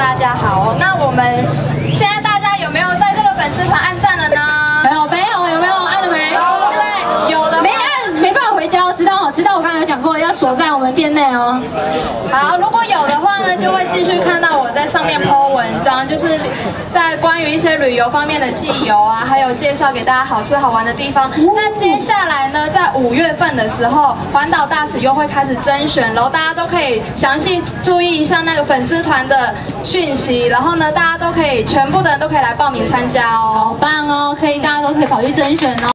大家好哦。那我们现在大家有没有在这个粉丝团按赞了呢？ 有没有按了没？ 有，对不对？有的没按没办法回家，知道我刚才有讲过要锁在我们店内哦。 好，如果有的话呢，就会继续看到我在上面 po 文章，就是在关于一些旅游方面的记游啊，还有介绍给大家好吃好玩的地方。那接下来呢，在5月份的时候，环岛大使又会开始甄选喽，大家都可以详细注意一下那个粉丝团的讯息，然后呢，大家都可以全部的人都可以来报名参加哦。 好棒哦，大家都可以跑去甄选哦。